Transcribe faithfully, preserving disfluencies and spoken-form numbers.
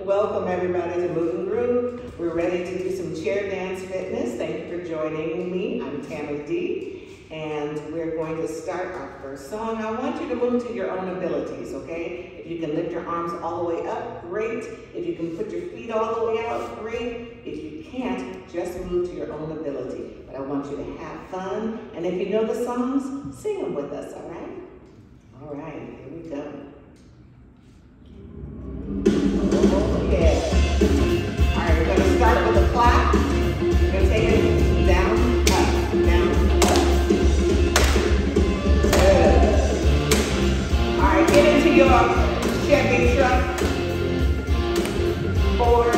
Welcome everybody to Move and Groove. We're ready to do some chair dance fitness. Thank you for joining me. I'm TamiD, and we're going to start our first song. I want you to move to your own abilities, okay? If you can lift your arms all the way up, great. If you can put your feet all the way out, great. If you can't, just move to your own ability. But I want you to have fun, and if you know the songs, sing them with us, all right? All right, here we go. Oh, yeah. All right, we're gonna start with a clap. We're gonna take it down, up, down, up. Good. All right, get into your Chevy truck. Forward.